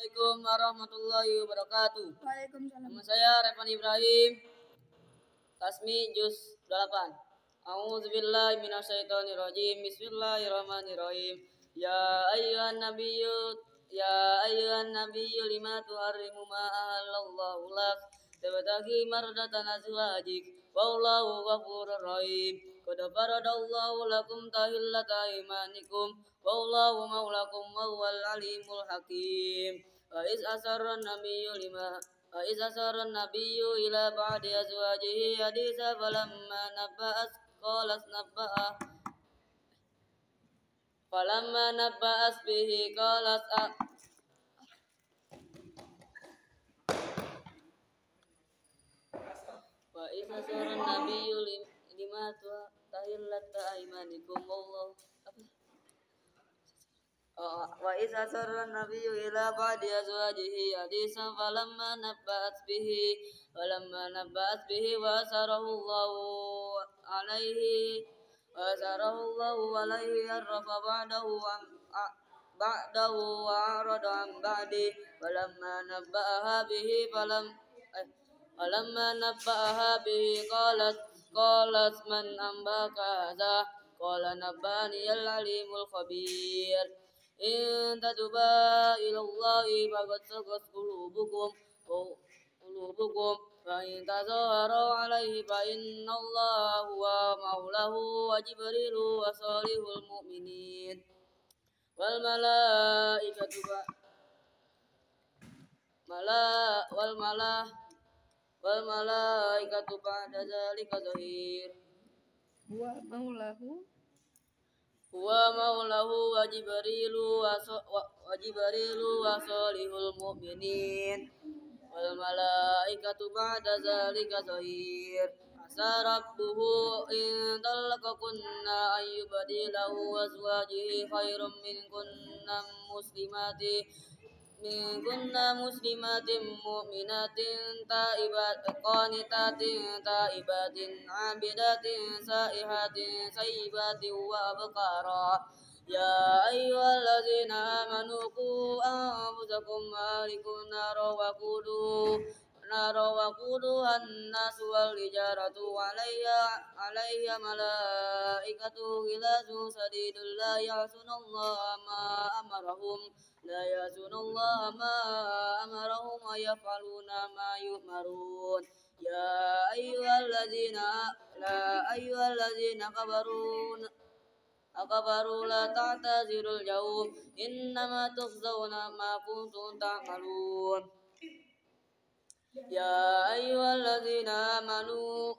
Assalamualaikum warahmatullahi wabarakatuh. Waalaikumsalam. Nama saya Revan Ibrahim. Tasmi Juz 8. A'udzubillahi minasyaitonirrajim. Bismillahirrahmanirrahim. Ya ayyuhan nabiyyu lima tuharrimu ma ahallallahu lak tabtaghi mardatan azwajik wallahu ghafurur rahim. Qad faradallahu lakum tahillata aymanikum wallahu maulakum wal alimul hakim. Wa iz asarra nabiyyu ila ba'di azwajihi haditha falamma nabba'as bihi qalat wa iz asarra nabiyyu lima tahillata aymanikum wallahu wa iz asarra nabiyyu ila ba'di azwajihi hadisan falamma nabba'at bihi wa asarahu Allahu alaihi arrafa ba'dahu wa arada an ba'di falamma nabba'aha bihi qalat man ambaka hadha qala nabbani al-alimul khabir. In tatuba ilallahi faqad sagat qulubukum wa in tazaharu alaihi fa innallaha huwa maulahu wa jibrilu wa salihul mu'minin wal malaikatu ba'da dzalika zahir. Huwa maulahu wa jibrilu wa salihul mu'minin wal malaikatu ba'da zalika zahir. Asa rabbuhu in talaqakunna ayyubadilahu azwajihi khairum minkunna muslimatin mu'minatin qanitatin taibatin abidatin saihatin sayyibatin wa abkara. Ya ayyuhallazina amanu qu anfusakum wa ahlikum nara wa quduhan nasu wal hijaratu 'alayha malaikatu ghilazun shadidun la ya'sunallaha ma amarahum wa yaf'aluna ma yu'marun. Ya ayyuhallazina kafaru la ta'tazirul yawm innama tukhzawna ma kuntum ta'malun. Ya ayyuhallazina amanu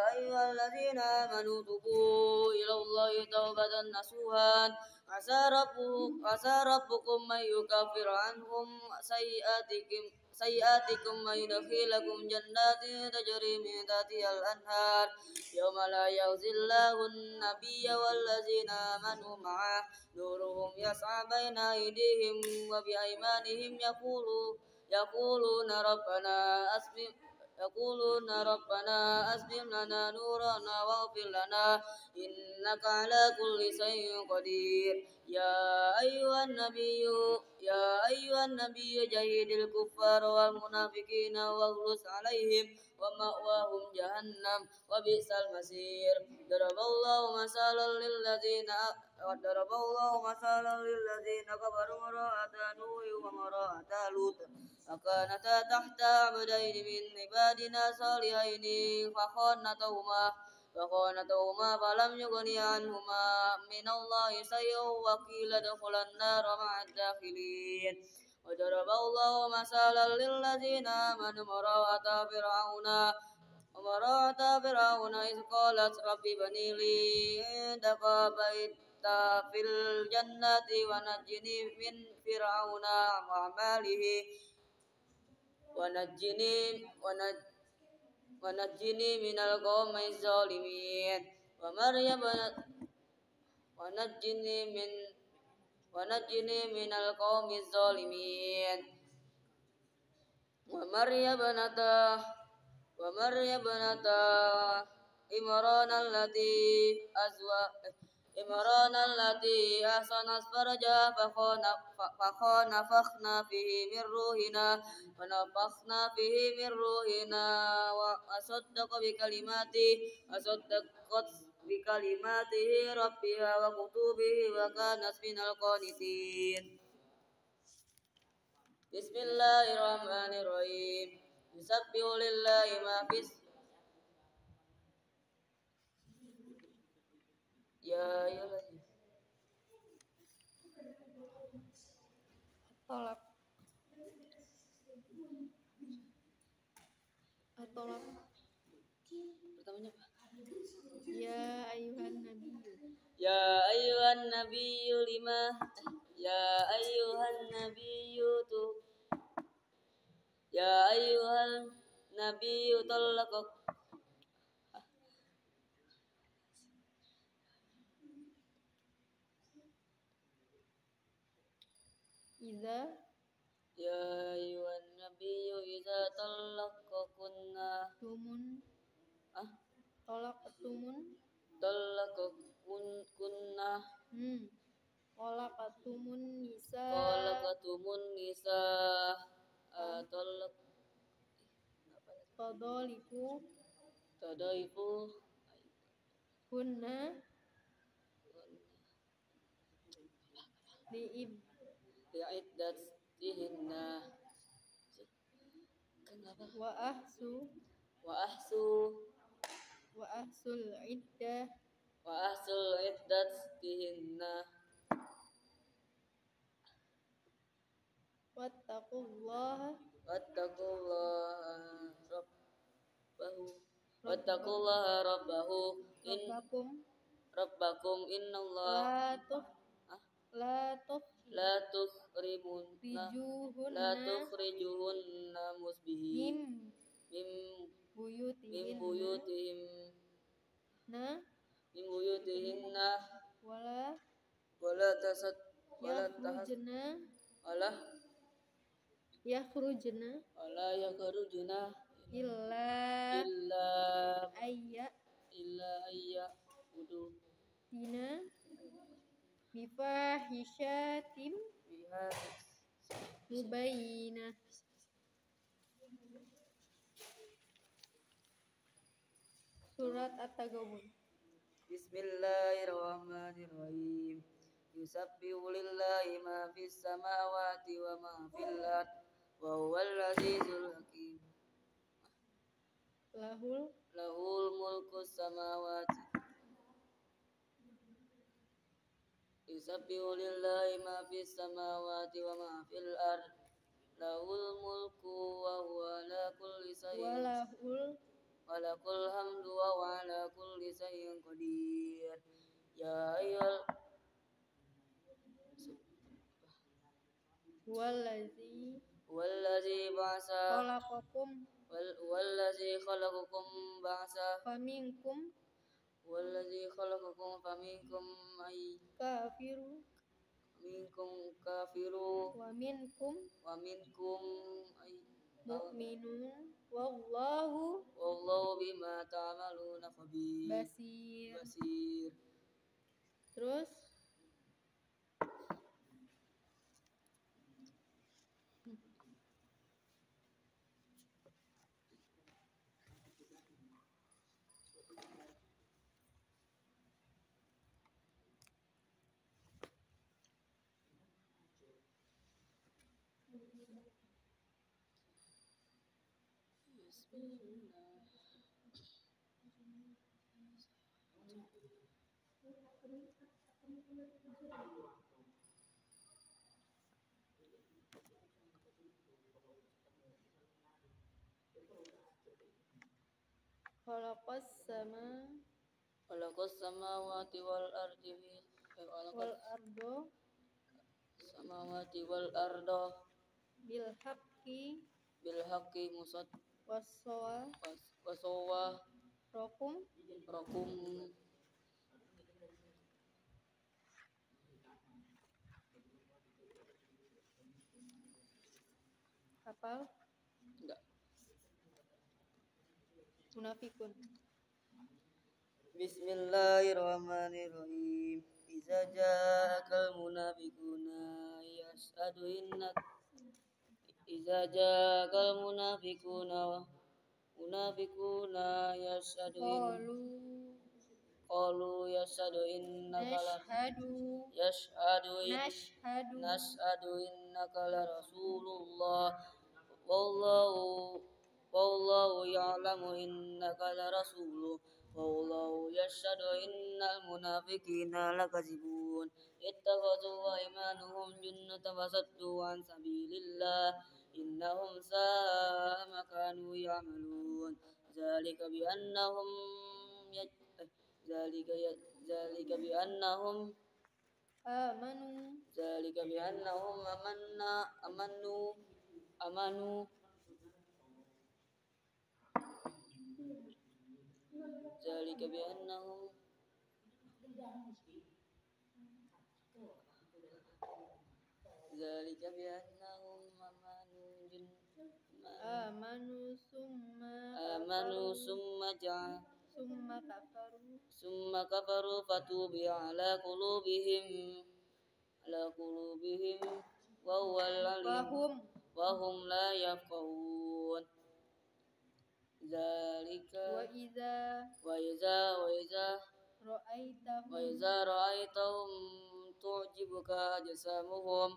tubu ilallahi taubatan nasuhan asa rabbukum man yukaffir anhum sayiatikum wa yudkhilakum jannatin tajri min tahtihal anhar yawma la yahzillahu an-nabiyya wallazina amanu ma'ah nuruhum yas'a baina aydihim wa bi aymanihim yaquluna rabbana asbim lana nurana waghfir lana innaka ala kulli shay'in qadir. Ya ayyuhan nabiyyu jahidil kuffara wal munafiqina waghluz alaihim wa ma'wahum jahannam wa bi'sal masir. Daraballahu masalan lil ladzina kafaru mara'ata nuhi wa mara'ata lut akanata tahta abdaini min ibadina salihaini fakhanatahuma falam yughni anhuma minallahi shay'un wa qila dukhulan nara ma'ad dakhilin. Wa daraballahu masalan lil ladzina amanu mara'ata fir'auna iz qalat rabbi bani li indaka baita fil jannati wa najjini min fir'auna wa amalihi wa najjini minal qaumiz zalimin. Wa najjini minal qaumiz zalimin. Wa Maryam banata Imran allati إمران التي أحصنت فرجها فنفخنا فيه من روحنا وصدقت بكلماته ربها وكتبه وكانت من القانتين. بسم الله الرحمن الرحيم. يسبح لله ما في يا أيها Tolak. Tolak. pertamanya apa? Ya ayuhan nabiyyu. Ya ayuhan nabiyyu Ya ayuhan nabiyyu Ya ayuhan nabiyyu Iza Ya ayuhan nabiyyu idza talaqakunna tolak tumun talaqakunna Tolakatumun nisa talaqatumun nisa talaq tadaifu hunna li'iddatihinna kenapa wa ahsul iddah wa ahsul iddatihinna wattaqullaha rabbahu rabbakum innallaha la tukhrijuhunna musbihin min buyutihinna wala yakhrujna illa ayya wudu bifahishatin mubayyinah. Surat At-Tagabun. Bismillahirrahmanirrahim. Yusabbihu lillahi ma fis samawati wa ma fil ard wa huwal azizul hakim. Lahul mulku samawati. Yusabbihu lillahi ma fis samawati wa ma fil ard. Lahul mulku wa huwa ala kulli shay'in walakul hamdu wa huwa ala kulli shay'in qadir. Ya ayyuhal wallazi ba'asa wallazi khalaqakum ba'asa faminkum kafiru wa minkum mu'minun wallahu bima ta'maluna basir. Terus khalaqas samawati wal ardi samawati wal ardo bil haqqi musad wasawa rokum hafal enggak. Munafikun. Bismillahirrahmanirrahim. إذا جاءك المنافقون يشهد إنك إذا جاءك المنافقون يشهد قالوا يشهد إنك نشهد إنك لرسول الله والله يعلم إنك لرسوله والله يشهد إن المنافقين لكاذبون اتخذوا أيمانهم جنة فصدوا عن سبيل الله إنهم ساء ما كانوا يعملون ذلك بأنهم آمنوا ذلك بأنهم آمنوا ثم كفروا فتوبوا على قلوبهم وهم لا يفقهون ذلك وإذا رأيتهم تعجبك أجسامهم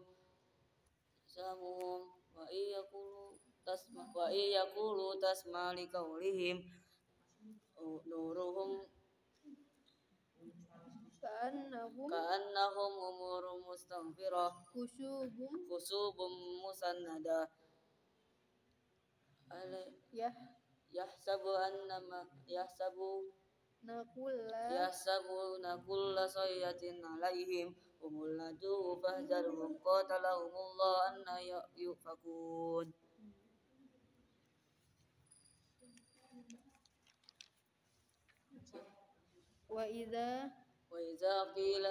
وإن يقولوا تسمع لقولهم نورهم كأنهم أمور مستنفرة خشوب مسندة يحسبون كل صيحة عليهم هم العدو فاحذرهم قاتلهم الله أنى يؤفكون وإذا قيل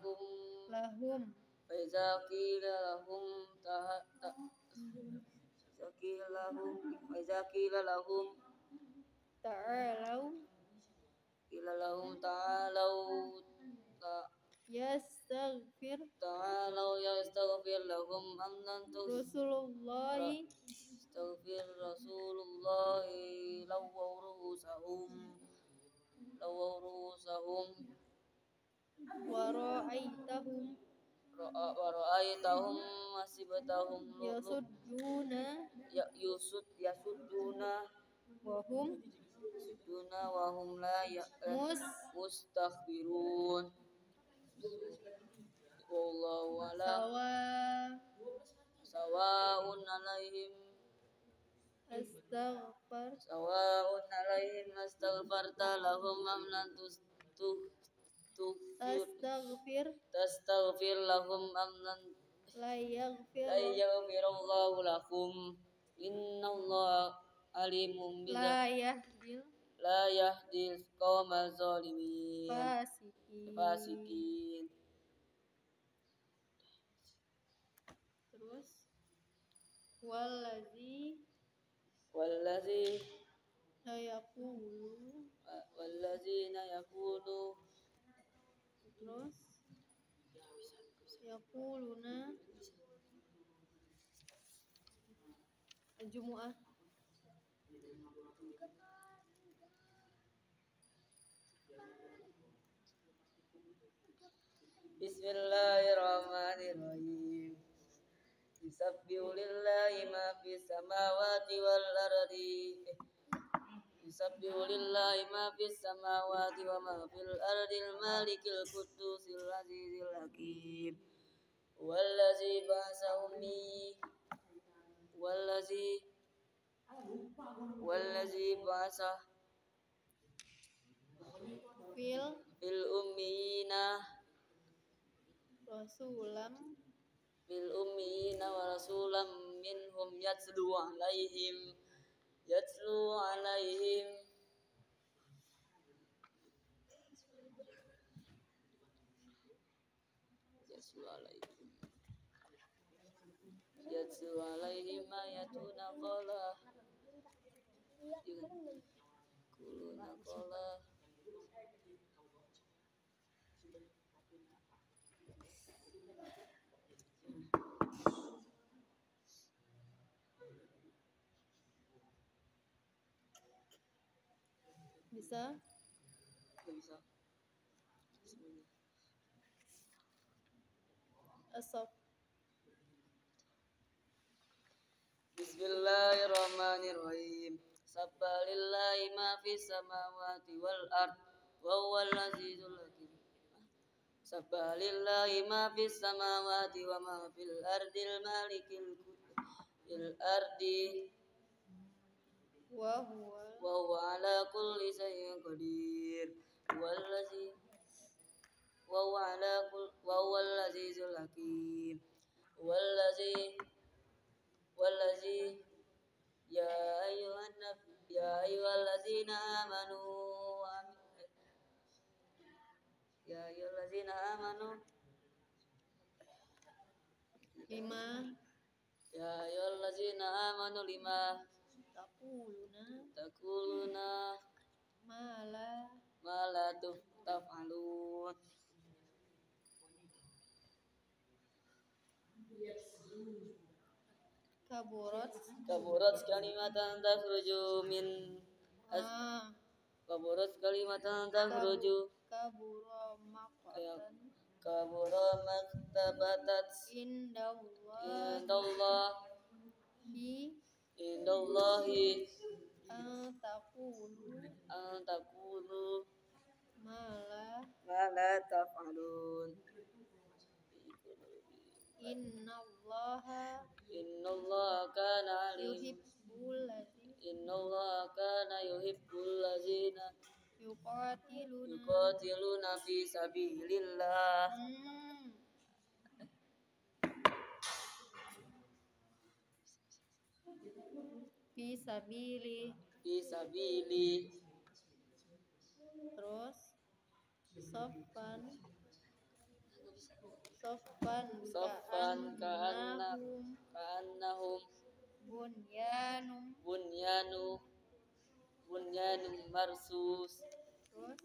لهم تعالوا يستغفر لهم يستغفر رسول الله لووا رؤوسهم ورأيتهم حسبتهم يصدون وهم لا مستكبرون والله أعلم سواء عليهم أستغفرت لهم أم لم تستغفر لهم أم لن يغفر الله لكم إن الله عليم لا يهدي القوم الظالمين فاسقين. Terus والذين يقولون terus yaquluna Jumu'ah. Bismillahirrahmanirrahim. Yusabbihu lillahi ma fis samawati wal ardi. Yusabbihu lillahi ma fis samawati wa ma fil ardil malikil qudusil azizil hakim. Wallazi ba'asa fil ummiyina wa rasulam minhum yatlu alaihim ayatuna qala Bisa? Nggak bisa. Asop. Bismillahirrahmanirrahim. Sabbalillahi ma fis samawati wal ard wa huwal azizul hakim. Sabbalillahi ma fis samawati wa ma fil ardil malikil ardi Wa huwa wa huwa ala kulli shay'in qadir. Wallazi wa huwa ala wa huwal azizul hakim. Wallazi ya ayyuhallazina amanu ya ayyuhallazina amanu lima ya ayyuhallazina amanu lima taquluna mala ma la taf'alun. Kaburat kalimatan takhruju min kaburat kalimatan takhruju kabura maqatan kabura maktabatat indallahi an taqulu ma la taf'alun. Innallaha kana yuhibbul ladzina yuqatiluna fi sabilillah. Fi sabili terus sofan ka'annahum bunyanum marsus. terus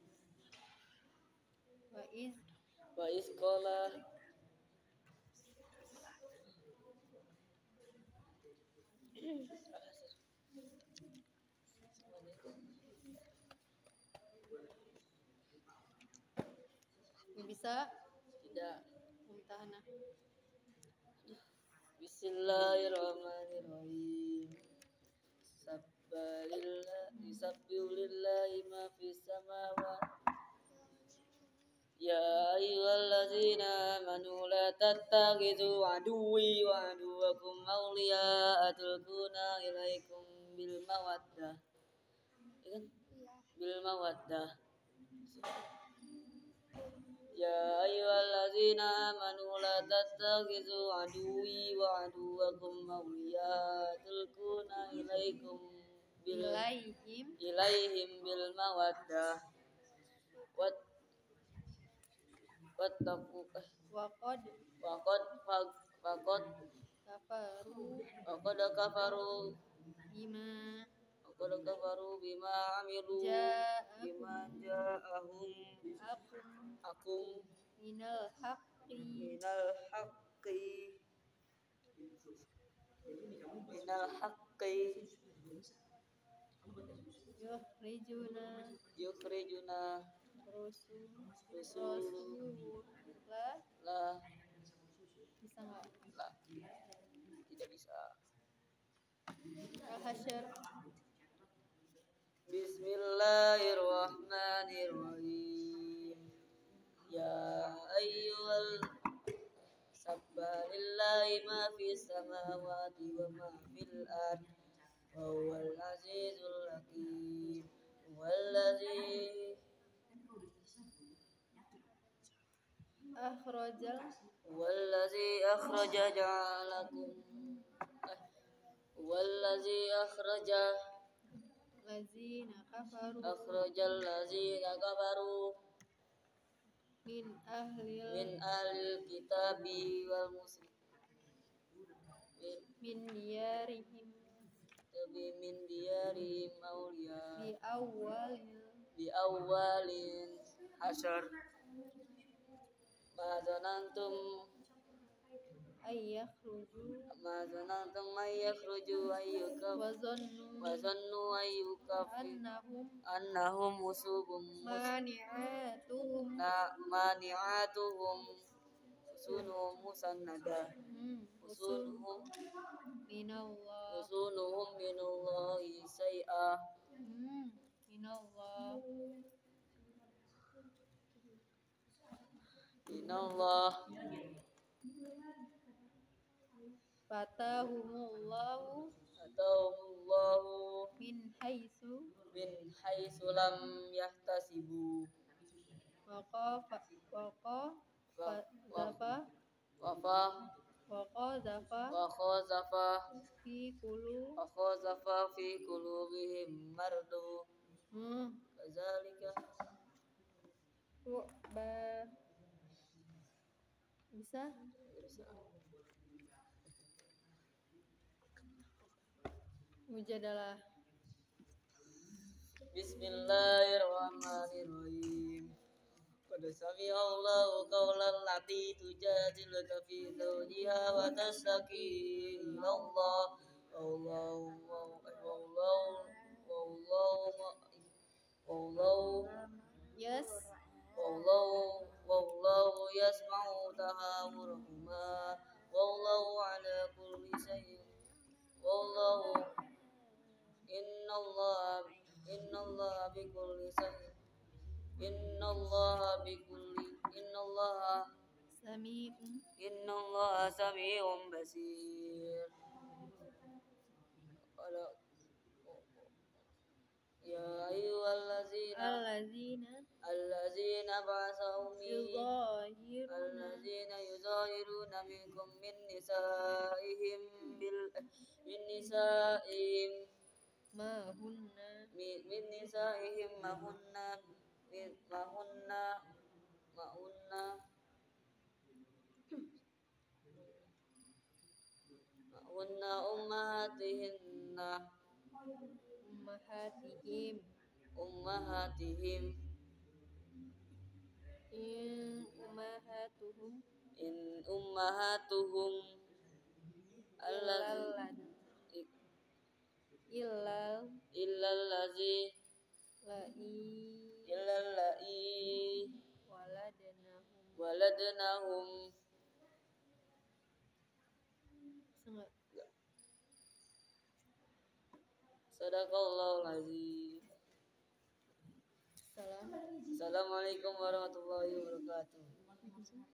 Wa isqala bisa tidak. mumtahana. Bismillahirrahmanirrahim. Sabbihulillahi ma fis samawati. Ya ayyuhallazina amanu la tattakhidhu aduwwi wa aduwwakum awliya'a tulquna ilaikum bil mawaddah. Ya ayyuhallazina amanu la tattakhidhu aduwwi wa aduwwakum awliya'a tulquna ilaihim bil mawaddah. Wattaqu faqad kafaru bima amilu bima ja'ahum minal haqqi yukhrijuna Rasulullah. Bisa nggak? Tidak bisa. Al-Hasyr. Bismillahirrahmanirrahim. Ya ayyuhal sabbalillahi ma fis samawati wa ma fil ard wa huwal azizul hakim. Wallazi akhrajal ladzina kafaru min ahlil kitabi wal min diyarihim awliya bi awwalin hasyr. Ma zanantum ayyakhruju ما ظننتم أن يخرجوا wa zannu وظنوا أن أنهم mani'atuhum مانعاتهم حصونهم مسندة حصونهم minallah من الله شيئا minallah من الله fatahumullahu أتاهم الله min haitsu من حيث لم يحتسبوا waqa zafa وفا zafa وخسف fi في قلوبهم مرض كذلك ru'ba bisa mujadalah. بسم الله الرحمن الرحيم قد سمع الله قول التي تجادلك في زوجها وتشتكي إلى الله Yes. والله يسمع تهاوركما والله على كل شيء والله إن الله بكل شيء إن الله سميع بصير يا أيها الذين يظاهرون منكم من نسائهم ma hunna أمهاتهم إن أمهاتهم إلا اللائي ولدنهم Sadaqallahul azim. Assalamualaikum warahmatullahi wabarakatuh.